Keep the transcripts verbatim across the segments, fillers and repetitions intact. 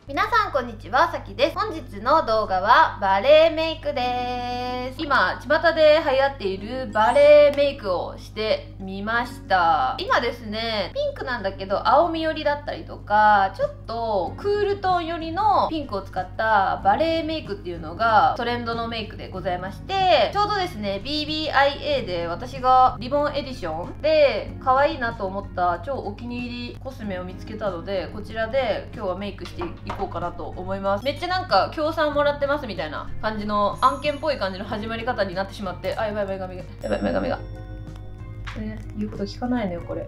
皆さんこんにちは、さきです。本日の動画はバレーメイクです。今巷で流行っているバレーメイクをしてみました。今ですね、ピンクなんだけど青み寄りだったりとか、ちょっとクールトーン寄りのピンクを使ったバレーメイクっていうのがトレンドのメイクでございまして、ちょうどですね ビービーアイエー で私がリボンエディションで可愛いなと思った超お気に入りコスメを見つけたので、こちらで今日はメイクしていこうかなと思います。めっちゃなんか協賛もらってますみたいな感じの案件っぽい感じの始まり方になってしまって、あ、やばい前髪がやばい前髪がえー、言うこと聞かないのよこれ、うん、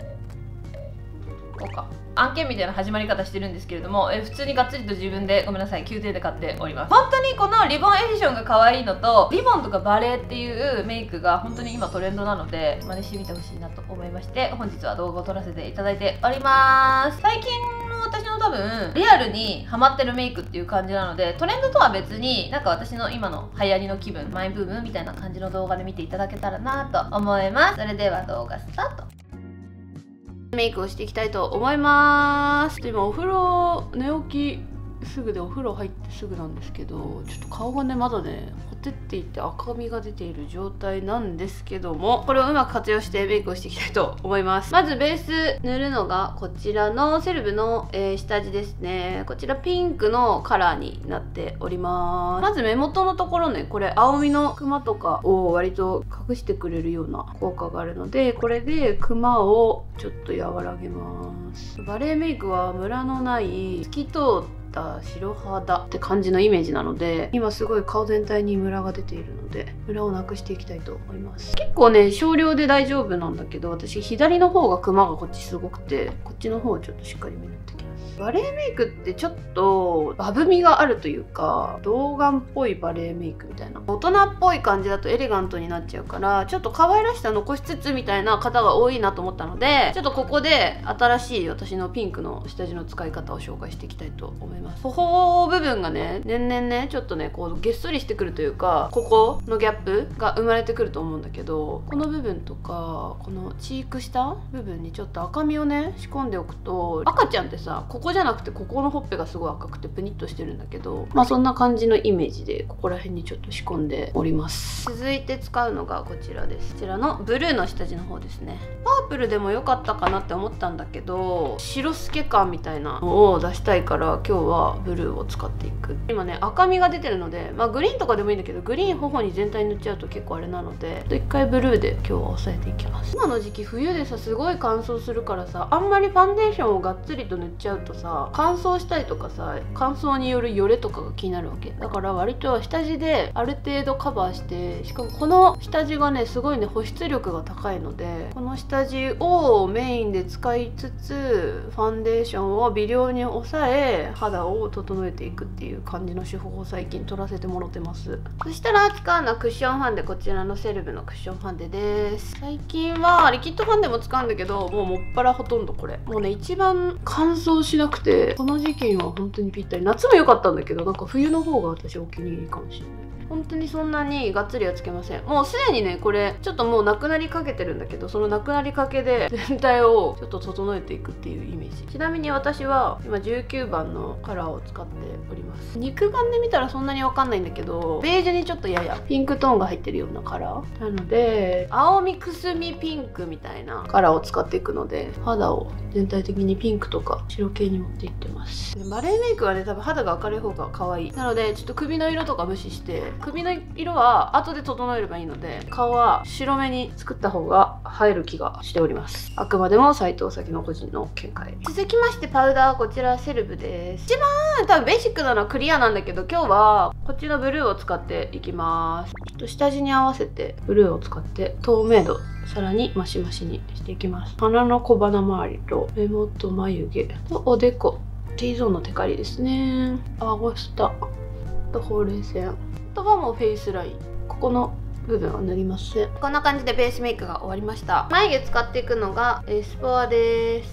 こうか案件みたいな始まり方してるんですけれども、え普通にがっつりと自分でごめんなさい宮廷で買っております。本当にこのリボンエディションが可愛いのと、リボンとかバレーっていうメイクが本当に今トレンドなので真似してみてほしいなと思いまして、本日は動画を撮らせていただいております。最近の私の多分リアルにハマってるメイクっていう感じなので、トレンドとは別になんか私の今の流行りの気分、マイブームみたいな感じの動画で見ていただけたらなと思います。それでは動画スタート。メイクをしていきたいと思います。今お風呂寝起きすぐでお風呂入ってすぐなんですけど、ちょっと顔がねまだねほてっていて赤みが出ている状態なんですけども、これをうまく活用してメイクをしていきたいと思います。まずベース塗るのがこちらのセレブの、えー、下地ですね。こちらピンクのカラーになっております。まず目元のところね、これ青みのクマとかを割と隠してくれるような効果があるので、これでクマをちょっと和らげます。バレーメイクはムラのない透き通った白肌って感じのイメージなので、今すごい顔全体にムラが出ているのでムラをなくしていきたいと思います。結構ね少量で大丈夫なんだけど、私左の方がクマがこっちすごくて、こっちの方をちょっとしっかりめに塗ってきます。バレーメイクってちょっとバブみがあるというか、童顔っぽいバレーメイクみたいな、大人っぽい感じだとエレガントになっちゃうから、ちょっと可愛らしさ残しつつみたいな方が多いなと思ったので、ちょっとここで新しい私のピンクの下地の使い方を紹介していきたいと思います。頬部分がね年々ねちょっとねこうげっそりしてくるというか、ここのギャップが生まれてくると思うんだけど、この部分とかこのチーク下部分にちょっと赤みをね仕込んでおくと、赤ちゃんってさここじゃなくてここのほっぺがすごい赤くてプニッとしてるんだけど、まあそんな感じのイメージでここら辺にちょっと仕込んでおります。続いて使うのがこちらです。こちらのブルーの下地の方ですね。パープルでも良かったかなって思ったんだけど、白透け感みたいなのを出したいから今日はブルーを使っていく。今ね赤みが出てるので、まあグリーンとかでもいいんだけど、グリーン頬に全体に塗っちゃうと結構あれなので、一回ブルーで今日は押さえていきます。今の時期冬でさすごい乾燥するからさ、あんまりファンデーションをがっつりと塗っちゃうとさ乾燥したりとかさ、乾燥によるよれとかが気になるわけだから、割と下地である程度カバーして、しかもこの下地がねすごいね保湿力が高いので、この下地をメインで使いつつファンデーションを微量に抑え肌を整えていくっていう感じの手法を最近取らせてもらってます。そしたら使うのはクッションファンデ、こちらのセレブのクッションファンデです。最近はリキッドファンデも使うんだけど、もうもっぱらほとんどこれ、もうね一番乾燥しなくてこの時期には本当にぴったり。夏も良かったんだけど、なんか冬の方が私お気に入りかもしれない。本当にそんなにがっつりはつけません。もうすでにねこれちょっともうなくなりかけてるんだけど、そのなくなりかけで全体をちょっと整えていくっていうイメージ。ちなみに私は今じゅうきゅうばんのカラーを使っております。肉眼で見たらそんなにわかんないんだけど、ベージュにちょっとややピンクトーンが入ってるようなカラーなので、青みくすみピンクみたいなカラーを使っていくので、肌を全体的にピンクとか白系に持っていってます。でバレーメイクはね多分肌が明るい方が可愛いなので、ちょっと首の色とか無視して、首の色は後で整えればいいので、顔は白目に作った方が映える気がしております。あくまでも斉藤咲の個人の見解。続きましてパウダー、こちらセレブです。一番多分ベーシックなのはクリアなんだけど、今日はこっちのブルーを使っていきます。ちょっと下地に合わせてブルーを使って透明度さらにマシマシにしていきます。鼻の小鼻周りと目元、眉毛とおでこ、 T ゾーンのテカリですね。顎下とほうれい線、あとはもうフェイスライン、ここの部分は塗りません。こんな感じでベースメイクが終わりました。眉毛使っていくのがエスポアです。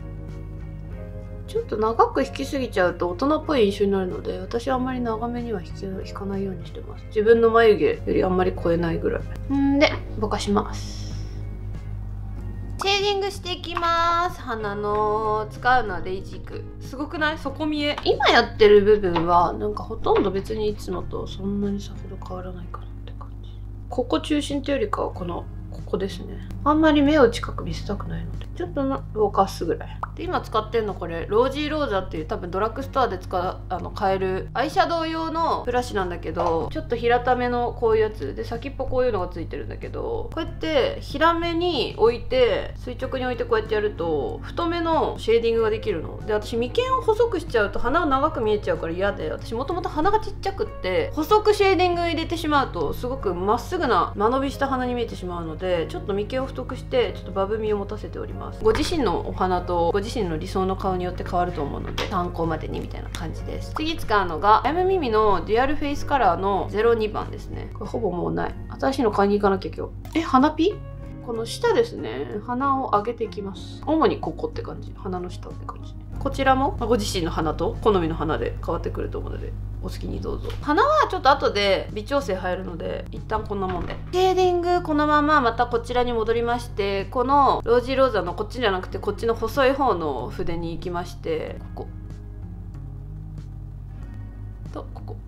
ちょっと長く引きすぎちゃうと大人っぽい印象になるので、私はあんまり長めには引き引かないようにしてます。自分の眉毛よりあんまり超えないぐらいんでぼかします。 シェーディングしていきます。鼻の使うのはレイジーク。すごくない？底見え。今やってる部分はなんかほとんど別にいつもとそんなにさほど変わらないかなって感じ。ここ中心というよりかはこのここですね。あんまり目を近く見せたくないのでちょっと動かすぐらいで、今使ってるのこれロージーローザっていう多分ドラッグストアで使うあの買えるアイシャドウ用のブラシなんだけど、ちょっと平ためのこういうやつで先っぽこういうのがついてるんだけど、こうやって平めに置いて垂直に置いてこうやってやると太めのシェーディングができるので、私眉間を細くしちゃうと鼻が長く見えちゃうから嫌で、私もともと鼻がちっちゃくって細くシェーディング入れてしまうとすごくまっすぐな間延びした鼻に見えてしまうので、ちょっと眉間を太くしてちょっとバブみを持たせております。ご自身のお鼻とご自身の理想の顔によって変わると思うので参考までにみたいな感じです。次使うのがアイムミミのデュアルフェイスカラーのゼロにばんですね。これほぼもうない。新しいの買いに行かなきゃ今日。え、鼻ピ？この下ですね、鼻を上げていきます。主にここって感じ、鼻の下って感じ。こちらもご自身の鼻と好みの鼻で変わってくると思うのでお好きにどうぞ。鼻はちょっと後で微調整入るので一旦こんなもんで、シェーディングこのまままたこちらに戻りまして、このロージーローザのこっちじゃなくてこっちの細い方の筆に行きまして、こことここ。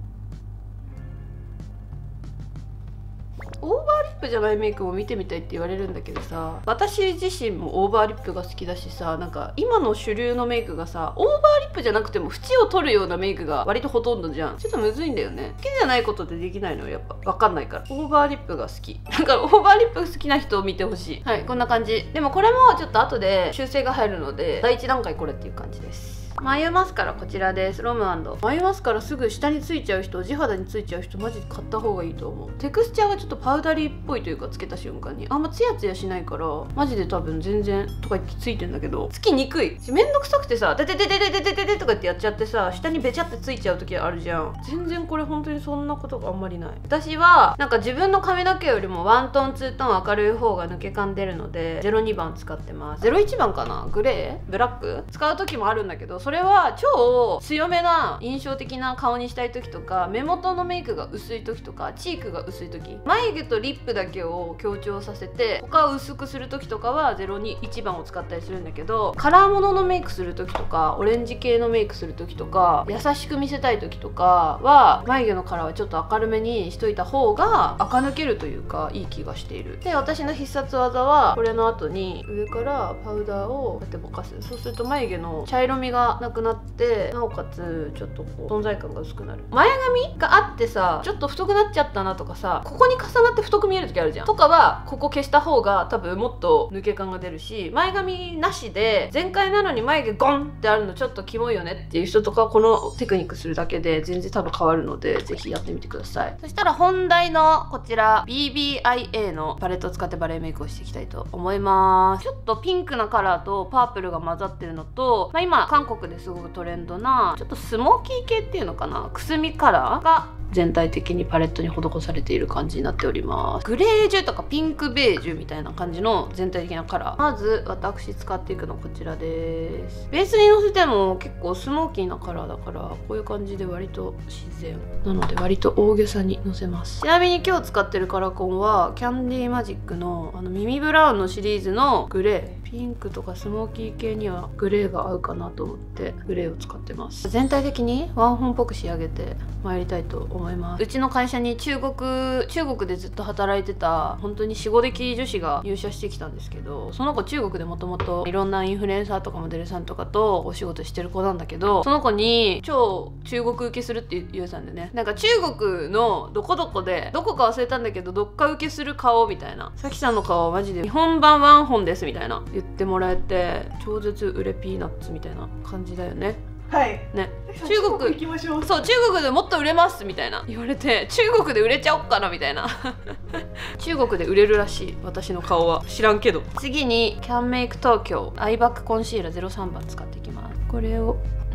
オーバーリップじゃないメイクも見てみたいって言われるんだけどさ、私自身もオーバーリップが好きだしさ、なんか今の主流のメイクがさオーバーリップじゃなくても縁を取るようなメイクが割とほとんどじゃん。ちょっとむずいんだよね。好きじゃないことでできないのやっぱ分かんないから。オーバーリップが好き。なんかオーバーリップ好きな人を見てほしい。はい、こんな感じ。でもこれもちょっと後で修正が入るので第一段階これっていう感じです。眉マスカラこちらです。ロム&眉マスカラすぐ下についちゃう人、地肌についちゃう人マジで買った方がいいと思う。テクスチャーがちょっとパウダリーっぽいというか、つけた瞬間にあんまツヤツヤしないからマジで多分全然とか言ってついてんだけど、つきにくい。めんどくさくてさ、デデデデデデデデデとかってやっちゃってさ、下にベチャってついちゃう時あるじゃん。全然これ本当にそんなことがあんまりない。私はなんか自分の髪の毛よりもワントーンツートーン明るい方が抜け感出るのでゼロにばん使ってます。ゼロいちばんかな、グレーブラック使う時もあるんだけど、それは超強めな印象的な顔にしたい時とか、目元のメイクが薄い時とか、チークが薄い時、眉毛とリップだけを強調させて他を薄くする時とかはゼロにいちばんを使ったりするんだけど、カラーもののメイクする時とかオレンジ系のメイクする時とか優しく見せたい時とかは眉毛のカラーはちょっと明るめにしといた方が垢抜けるというかいい気がしている。で、私の必殺技はこれの後に上からパウダーをこうやってぼかす。そうすると眉毛の茶色みがなくなってなおかつちょっとこう存在感が薄くなる。前髪があってさちょっと太くなっちゃったなとかさ、ここに重なって太く見える時あるじゃんとかはここ消した方が多分もっと抜け感が出るし、前髪なしで全開なのに眉毛ゴンってあるのちょっとキモいよねっていう人とかはこのテクニックするだけで全然多分変わるのでぜひやってみてください。そしたら本題のこちら ビービーアイエー のパレットを使ってバレーメイクをしていきたいと思います。ちょっとピンクなカラーとパープルが混ざってるのと、まあ、今韓国ですごくトレンドなちょっとスモーキー系っていうのかな、くすみカラーが全体的にパレットに施されている感じになっております。グレージュとかピンクベージュみたいな感じの全体的なカラー。まず私使っていくのはこちらです。ベースにのせても結構スモーキーなカラーだからこういう感じで割と自然なので割と大げさにのせます。ちなみに今日使ってるカラコンはキャンディーマジックのあのミミブラウンのシリーズのグレー。ピンクとかスモーキー系にはグレーが合うかなと思ってグレーを使ってます。全体的にワンホンっぽく仕上げて参りたいと思います。うちの会社に中国中国でずっと働いてた本当にしご歴女子が入社してきたんですけど、その子中国でもともといろんなインフルエンサーとかモデルさんとかとお仕事してる子なんだけど、その子に超中国受けするって言うたんでね、なんか中国のどこどこでどこか忘れたんだけどどっか受けする顔みたいな、さきさんの顔はマジで日本版ワンホンですみたいな言ってもらえて、超絶売れピーナッツみたいな感じだよね。 はいね、 中国行きましょう。 そう、中国でもっと売れますみたいな言われて、中国で売れちゃおっかなみたいな中国で売れるらしい私の顔は。知らんけど。次にキャンメイク東京アイバックコンシーラーゼロさんばん使っていきます。これを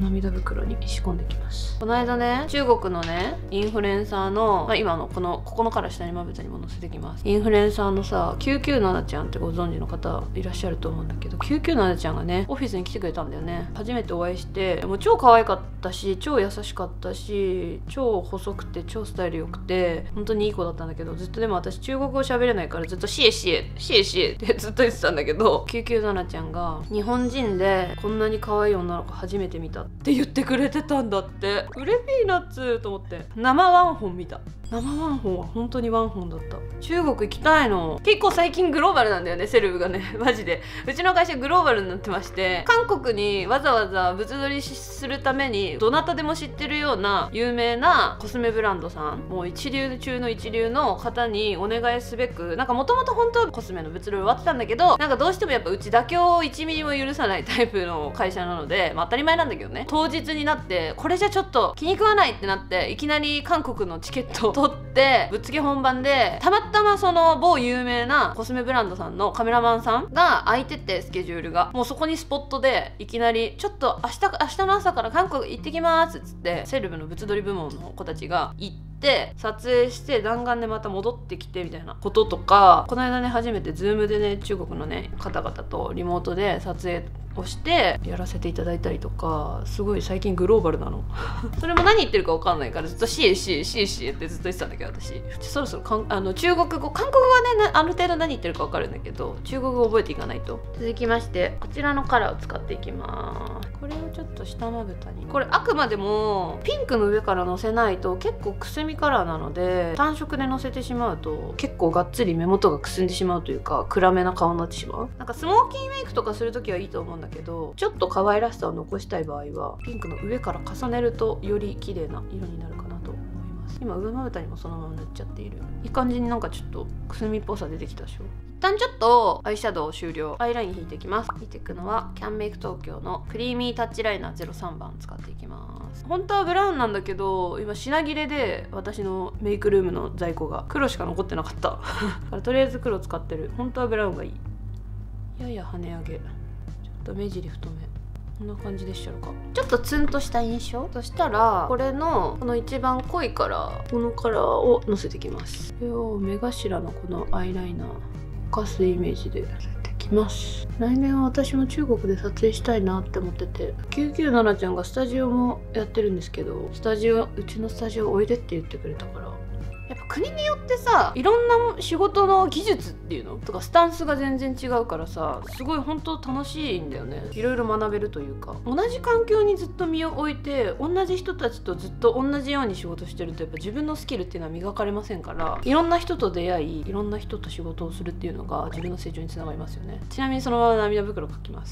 涙袋に仕込んできます。この間ね、中国のねインフルエンサーの、まあ、今のこのここのから下にまぶたにも載せてきます。インフルエンサーのさきゅうきゅうななちゃんってご存知の方いらっしゃると思うんだけど、きゅうきゅうななちゃんがねオフィスに来てくれたんだよね。初めてお会いして、もう超可愛かったし超優しかったし超細くて超スタイル良くて本当にいい子だったんだけど、ずっとでも私中国語喋れないからずっとシエシエシエシエってずっと言ってたんだけど、きゅうきゅうななちゃんが日本人でこんなに可愛い女の子初めて見たって言ってくれてたんだって。うれピーナッツと思って生ワンホン見た。生ワンホンは本当にワンホンだった。中国行きたいの。結構最近グローバルなんだよね、セレブがねマジで。うちの会社グローバルになってまして、韓国にわざわざ物撮りするためにどなたでも知ってるような有名なコスメブランドさん、もう一流中の一流の方にお願いすべく、なんかもともと本当はコスメの物撮り終わってたんだけど、なんかどうしてもやっぱうち妥協をいちミリも許さないタイプの会社なので、まあ当たり前なんだけどね、当日になってこれじゃちょっと気に食わないってなって、いきなり韓国のチケットを取ってぶっつけ本番で、たまたまその某有名なコスメブランドさんのカメラマンさんが空いてて、スケジュールがもうそこにスポットでいきなりちょっと明日明日の朝から韓国行ってきますっつって、セレブの物撮り部門の子たちが行って撮影して弾丸でまた戻ってきてみたいなこととか、この間ね初めて Zoom でね中国のね方々とリモートで撮影をしてやらせていただいたりとか、すごい最近グローバルなのそれも何言ってるか分かんないからずっとシエシエシエシエってずっと言ってたんだけど、私そろそろかんあの中国語韓国語はねある程度何言ってるか分かるんだけど、中国語覚えていかないと。続きましてこちらのカラーを使っていきます。これをちょっと下まぶたに、これあくまでもピンクの上からのせないと結構くすみカラーなので、単色でのせてしまうと結構がっつり目元がくすんでしまうというか暗めな顔になってしまう。なんかスモーキーメイクとかするときはいいと思うんだけど、ちょっと可愛らしさを残したい場合はピンクの上から重ねるとより綺麗な色になるかなと思います。今上まぶたにもそのまま塗っちゃっている。いい感じになんかちょっとくすみっぽさ出てきたでしょ。一旦ちょっとアイシャドウ終了。アイライン引いていきます。引いていくのはキャンメイク東京のクリーミータッチライナーゼロさんばん使っていきます。本当はブラウンなんだけど今品切れで私のメイクルームの在庫が黒しか残ってなかったからとりあえず黒使ってる。本当はブラウンがいい。やや跳ね上げ、ちょっと目尻太め、こんな感じでしょうか。ちょっとツンとした印象。そしたらこれのこの一番濃いカラー、このカラーをのせてきます。これを目頭のこのアイライナーぼかすイメージでのせてきます。来年は私も中国で撮影したいなって思ってて、きゅうきゅうななちゃんがスタジオもやってるんですけど、スタジオうちのスタジオおいでって言ってくれたから、やっぱ国によってさいろんな仕事の技術っていうのとかスタンスが全然違うからさ、すごい本当楽しいんだよね。いろいろ学べるというか、同じ環境にずっと身を置いて同じ人たちとずっと同じように仕事してるとやっぱ自分のスキルっていうのは磨かれませんから、いろんな人と出会いいろんな人と仕事をするっていうのが自分の成長につながりますよね。ちなみにそのまま涙袋描きます。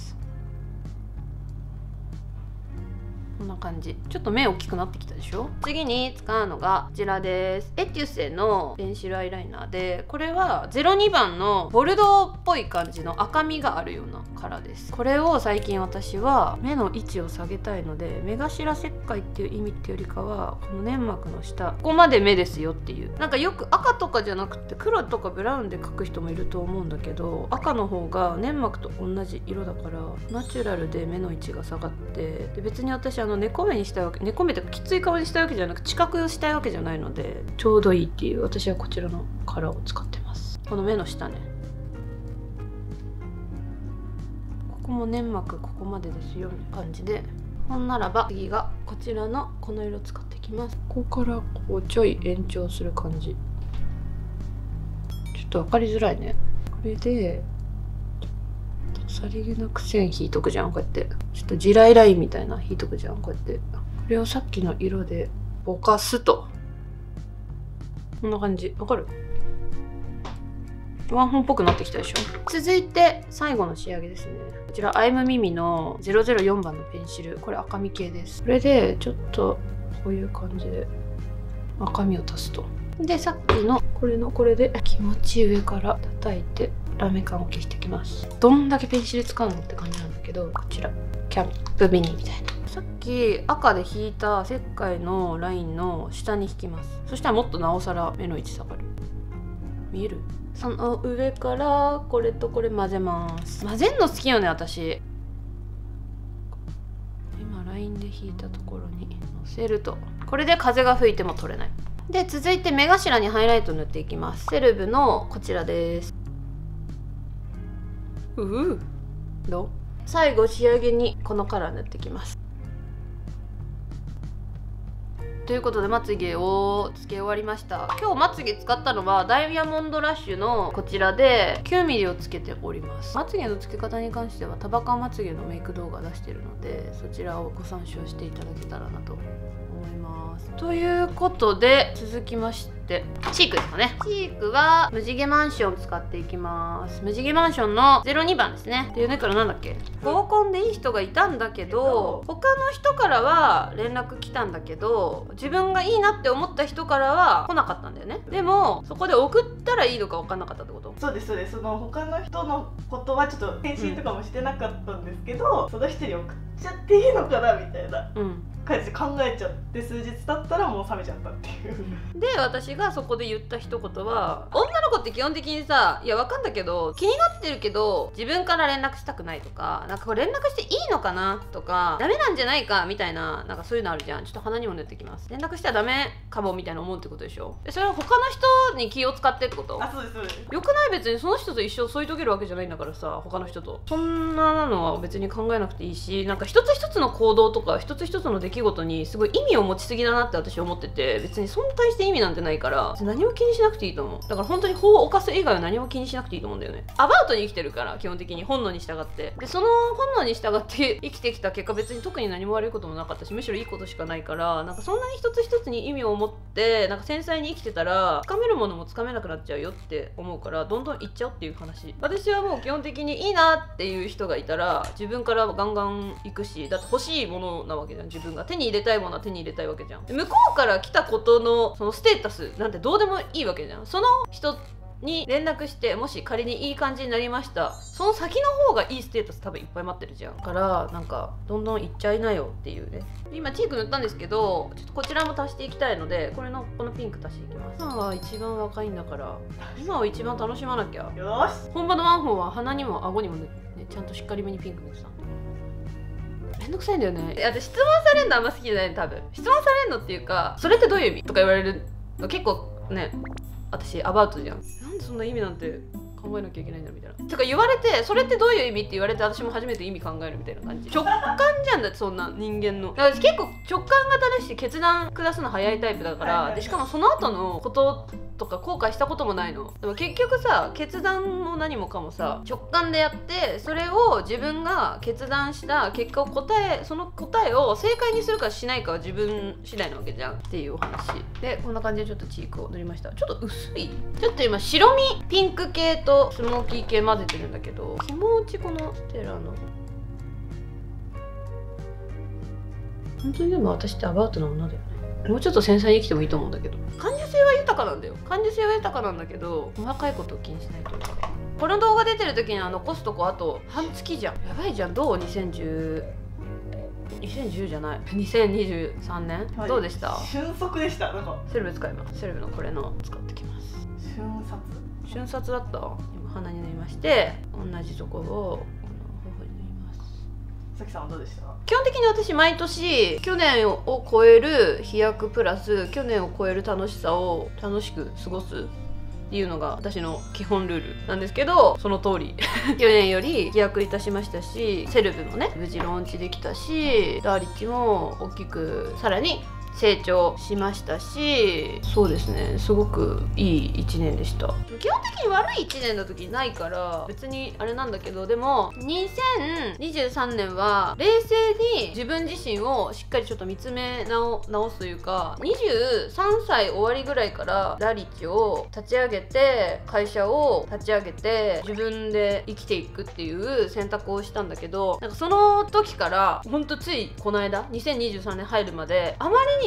こんな感じ。ちょっと目大きくなってきたでしょ。次に使うのがこちらです。エテュセのペンシルアイライナーで、これはゼロにばんのボルドーっぽい感じの赤みがあるようなカラーです。これを最近私は目の位置を下げたいので、目頭切開っていう意味っていうよりかはこの粘膜の下ここまで目ですよっていう、なんかよく赤とかじゃなくて黒とかブラウンで描く人もいると思うんだけど、赤の方が粘膜と同じ色だからナチュラルで目の位置が下がって、で別に私あの猫目にしたいわけ、猫目とかきつい顔にしたいわけじゃなく近くしたいわけじゃないのでちょうどいいっていう、私はこちらのカラーを使ってます。この目の下ね、ここも粘膜ここまでですよみたいな感じで、ほんならば次がこちらのこの色使っていきます。ここからこうちょい延長する感じ。ちょっと分かりづらいね。これでさりげなく線引いとくじゃん、こうやってちょっと地雷ラインみたいな引いとくじゃん、こうやって。これをさっきの色でぼかすと、こんな感じ。わかる？ワンホンっぽくなってきたでしょ。続いて最後の仕上げですね。こちらアイムミミのゼロゼロよんばんのペンシル、これ赤み系です。これでちょっとこういう感じで赤みを足すと。でさっきのこれのこれで気持ち上から叩いてラメ感を消していきます。どんだけペンシル使うのって感じなんだけど、こちらキャンプミニみたいな。さっき赤で引いた切開のラインの下に引きます。そしたらもっとなおさら目の位置下がる。見える？その上からこれとこれ混ぜます。混ぜんの好きよね私。今ライインで引いたところにのせると、これで風が吹いても取れない。で続いて目頭にハイライト塗っていきます。セルブのこちらです。ううどう？最後仕上げにこのカラー塗っていきます。ということでまつげをつけ終わりました。今日まつげ使ったのはダイヤモンドラッシュのこちらできゅうミリをつけております。まつげのつけ方に関してはタバカンまつげのメイク動画出してるので、そちらをご参照していただけたらなと思います。ということで続きましてチークですかね。チークは無地毛マンションを使っていきます。無地毛マンションのゼロにばんですね。っていうねからなんだっけ、合コンでいい人がいたんだけど他の人からは連絡来たんだけど自分がいいなって思った人からは来なかったんだよね。でもそこで送ったらいいのか分かんなかったってこと？ そうですそうです。その他の人のことはちょっと返信とかもしてなかったんですけど、うん、その人に送っちゃっていいのかなみたいな、うん感じで考えちゃって数日経ったらもう冷めちゃったっていうで私がそこで言った一言は、女の子って基本的にさ、いやわかんだけど気になってるけど自分から連絡したくないとか、なんかこれ連絡していいのかなとかダメなんじゃないかみたいな、なんかそういうのあるじゃん。ちょっと鼻にも塗ってきます。連絡したらダメかもみたいな思うってことでしょ。でそれは他の人に気を使ってってこと？ あ、そうですそうです。 よくない？別にその人と一生添い遂げるわけじゃないんだからさ、他の人とそんなのは別に考えなくていいし、なんか一つ一つの行動とか一つ一つの出来事にすごい意味を持ちすぎだなって私思ってて、別にそんな対して意味なんてないから何も気にしなくていいと思う。だから本当に法を犯す以外は何も気にしなくていいと思うんだよね。アバウトに生きてるから基本的に本能に従って、でその本能に従って生きてきた結果別に特に何も悪いこともなかったし、むしろいいことしかないから、なんかそんなに一つ一つに意味を持ってなんか繊細に生きてたらつかめるものもつかめなくなっちゃうよって思うから、どんどんいっちゃうっていう話。私はもう基本的にいいなっていう人がいたら自分からガンガン行くし、だって欲しいものなわけじゃん。自分が手に入れたいものは手に入れたいわけじゃん。向こうから来たことのそのステータスなんてどうでもいいわけじゃん。その人に連絡してもし仮にいい感じになりました、その先の方がいいステータス多分いっぱい待ってるじゃん。からなんかどんどんいっちゃいなよっていうね。今チーク塗ったんですけど、ちょっとこちらも足していきたいので、これのこのピンク足していきます。今は一番若いんだから今を一番楽しまなきゃ。 よし。 本場のワンホーは鼻にも顎にも塗って、ね、ちゃんとしっかりめにピンク塗ってた。めんどくさいんだよね。私質問されるのあんま好きじゃないの。多分質問されるのっていうか、それってどういう意味とか言われるの結構ね、私アバウトじゃん。なんでそんな意味なんて考えなきゃいけないんだみたいな。てか言われて、それってどういう意味って言われて私も初めて意味考えるみたいな感じ。直感じゃんだって、そんな人間の。私結構直感型だし決断下すの早いタイプだから、でしかもその後のこととか後悔したこともないの。でも結局さ、決断も何もかもさ直感でやって、それを自分が決断した結果を答え、その答えを正解にするかしないかは自分次第なわけじゃんっていうお話で、こんな感じでちょっとチークを塗りました。ちょっと薄い、ちょっと今白身ピンク系とスモーキー系混ぜてるんだけど、気持ちこのステラの本当にでも私ってアバウトな女だよね。もうちょっと繊細に生きてもいいと思うんだけど、感受性は豊かなんだよ。感受性は豊かなんだけど細かいことを気にしないというか。この動画出てる時には残すとこあと半月じゃん。やばいじゃん。どう？にせんじゅう にせんじゅうじゃないにせんにじゅうさんねん、はい、どうでした？ 瞬足でした。なんかセレブ使います。セレブのこれの使ってきます。 瞬殺瞬殺だった。今鼻に塗りまして、同じところをこの頬に塗ります。 さきさんはどうでした？ 基本的に私毎年去年を超える飛躍プラス去年を超える楽しさを楽しく過ごすっていうのが私の基本ルールなんですけど、その通り去年より飛躍いたしましたし、セレブもね無事ローンチできたし、ダーリッチも大きくさらに成長しましたし、そうですね、すごくいいいちねんでした。基本的に悪いいちねんの時ないから別にあれなんだけど、でもにせんにじゅうさんねんは冷静に自分自身をしっかりちょっと見つめ直すというか、にじゅうさんさい終わりぐらいからダーリッチを立ち上げて、会社を立ち上げて自分で生きていくっていう選択をしたんだけど、なんかその時からほんとついこの間にせんにじゅうさんねん入るまであまりに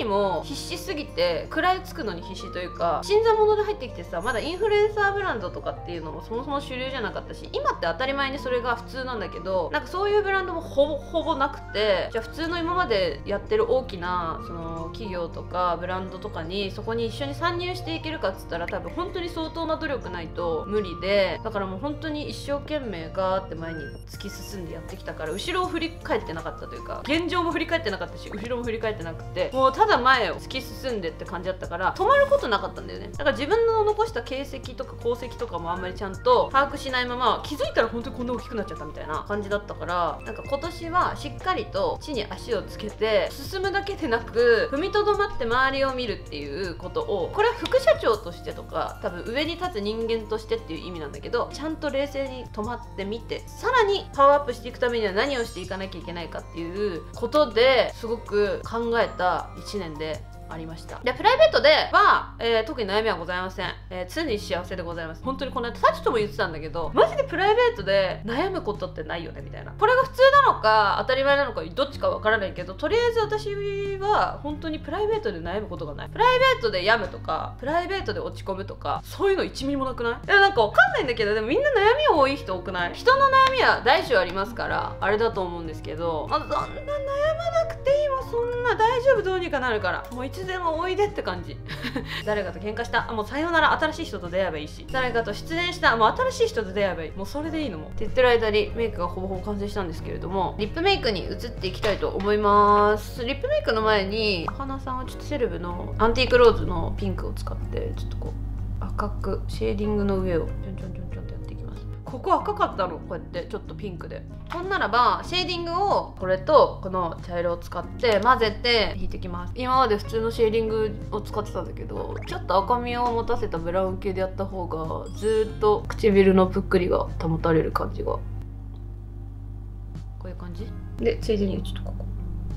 にも必死すぎて食らいつくのに必死というか、新参者で入ってきてさ、まだインフルエンサーブランドとかっていうのもそもそも主流じゃなかったし、今って当たり前にそれが普通なんだけど、なんかそういうブランドもほぼほぼなくて、じゃあ普通の今までやってる大きなその企業とかブランドとかにそこに一緒に参入していけるかっつったら、多分本当に相当な努力ないと無理で、だからもう本当に一生懸命ガーって前に突き進んでやってきたから、後ろを振り返ってなかったというか、現状も振り返ってなかったし後ろも振り返ってなくて、もうただ前を突き進んでって感じだったから、止まることなかったんだよね。だから自分の残した形跡とか功績とかもあんまりちゃんと把握しないまま、気づいたら本当にこんな大きくなっちゃったみたいな感じだったから、なんか今年はしっかりと地に足をつけて進むだけでなく、踏みとどまって周りを見るっていうことを、これは副社長としてとか多分上に立つ人間としてっていう意味なんだけど、ちゃんと冷静に止まってみて、さらにパワーアップしていくためには何をしていかなきゃいけないかっていうことですごく考えたいちねんでありました。で、プライベートでは、えー、特に悩みはございません、えー、常に幸せでございます。本当にこの間タチとも言ってたんだけど、マジでプライベートで悩むことってないよねみたいな。これが普通なのか当たり前なのかどっちかわからないけど、とりあえず私は本当にプライベートで悩むことがない。プライベートで病むとかプライベートで落ち込むとか、そういうのいちミリもなくない？いや、なんかわかんないんだけど、でもみんな悩み多い人多くない？人の悩みは大小ありますからあれだと思うんですけど、まあ、そんな悩まなくていいわ、そんな大丈夫、どうにかなるから、もういつでもおいでって感じ誰かと喧嘩した、あ、もうさようなら、新しい人と出会えばいいし、誰かと失恋した、もう新しい人と出会えばいい、もうそれでいいのもって言ってる間にメイクがほぼほぼ完成したんですけれども、リップメイクに移っていきたいと思います。リップメイクの前にお花さんはちょっとセレブのアンティークローズのピンクを使ってちょっとこう赤くシェーディングの上をちょんちょんちょんちょんってやっていきます。ここ赤かったの、こうやってちょっとピンクで。ほんならばシェーディングをこれとこの茶色を使って混ぜて引いてきます。今まで普通のシェーディングを使ってたんだけど、ちょっと赤みを持たせたブラウン系でやった方がずーっと唇のぷっくりが保たれる感じが、こういう感じで、ついでにちょっとここ、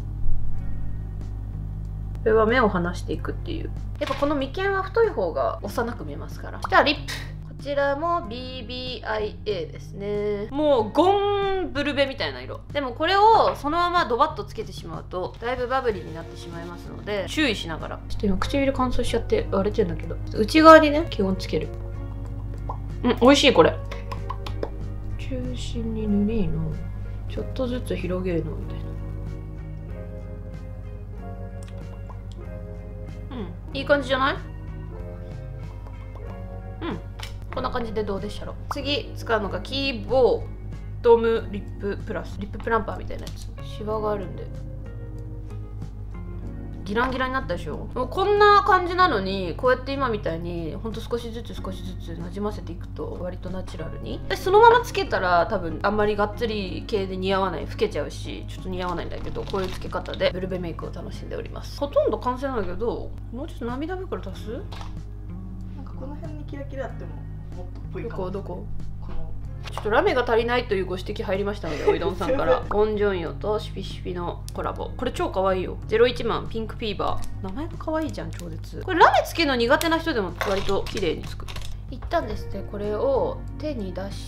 これは目を離していくっていう、やっぱこの眉間は太い方が幼く見えますから。そしたらリップ、こちらも ビービーアイエー ですね。もうゴンブルベみたいな色。でもこれをそのままドバッとつけてしまうとだいぶバブリーになってしまいますので、注意しながら。ちょっと今唇乾燥しちゃって割れてんだけど、内側にね基本つける。うん、美味しいこれ。中心に塗りのちょっとずつ広げるのみたいな。うん、いい感じじゃない？うん、こんな感じでどうでしたろう。次使うのがキーボードムリッププラス、リッププランパーみたいなやつ。シワがあるんでギランギランになったでしょ。もうこんな感じなのに、こうやって今みたいにほんと少しずつ少しずつなじませていくと割とナチュラルに。私そのままつけたら多分あんまりがっつり系で似合わない、老けちゃうしちょっと似合わないんだけど、こういうつけ方でブルベメイクを楽しんでおります。ほとんど完成なんだけど、もうちょっと涙袋足す？ なんかこの辺にキラキラあってももっとっぽいかも。 どこどこ？ このちょっとラメが足りないというご指摘入りましたので、おいどんさんからオンジョンヨとシュピシュピのコラボ。これ超かわいいよ。ゼロいちマンピンクフィーバー。名前がかわいいじゃん、超絶。これラメつけるの苦手な人でも割と綺麗につく。一旦ですね、これを手に出して、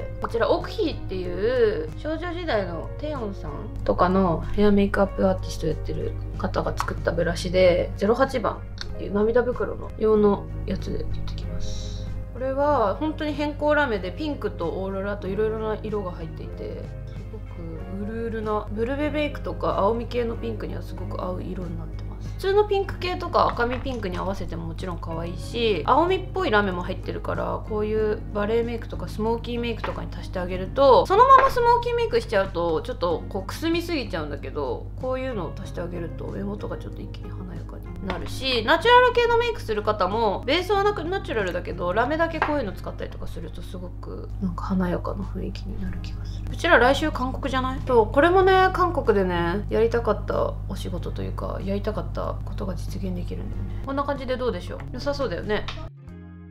こちらオクヒーっていう少女時代のテヨンさんとかのヘアメイクアップアーティストやってる方が作ったブラシで、ゼロはちばんっていう涙袋の用のやつで出てきます。これは本当に変更ラメでピンクとオーロラといろいろな色が入っていて、すごくうるうるなブルベメイクとか青み系のピンクにはすごく合う色になってます。普通のピンク系とか赤みピンクに合わせてももちろん可愛いし、青みっぽいラメも入ってるから、こういうバレーメイクとかスモーキーメイクとかに足してあげると、そのままスモーキーメイクしちゃうとちょっとこうくすみすぎちゃうんだけど、こういうのを足してあげると目元がちょっと一気に華やかになるし、ナチュラル系のメイクする方もベースはなくナチュラルだけどラメだけこういうの使ったりとかするとすごくなんか華やかな雰囲気になる気がする。うちら来週韓国じゃない？そう、これもね韓国でねやりたかったお仕事というかやりたかったことが実現できるんだよね。こんな感じでどうでしょう？良さそうだよね。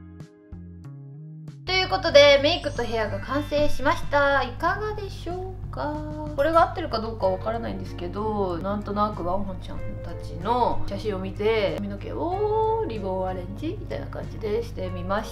ということでメイクとヘアが完成しました。いかがでしょうか？ か、これが合ってるかどうかわからないんですけど、なんとなくワンホンちゃんたちの写真を見て髪の毛をリボンアレンジみたいな感じでしてみました。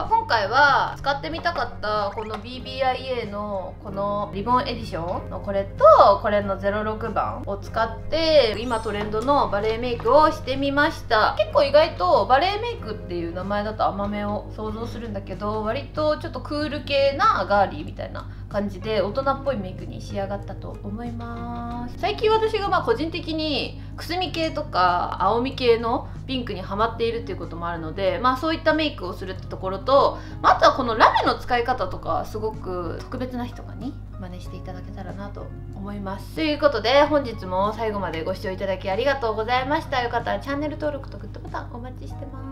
今回は使ってみたかったこの ビービーアイエー のこのリボンエディションのこれとこれのゼロろくばんを使って今トレンドのバレエメイクをしてみました。結構意外とバレエメイクっていう名前だと甘めを想像するんだけど、割とちょっとクール系なガーリーみたいな感じで大人っぽいメイクに仕上がったと思います。最近私がまあ個人的にくすみ系とか青み系のピンクにハマっているっていうこともあるので、まあそういったメイクをするってところと、まあ、あとはこのラメの使い方とかすごく特別な人がに真似していただけたらなと思います。ということで本日も最後までご視聴いただきありがとうございました。よかったらチャンネル登録とグッドボタンお待ちしてます。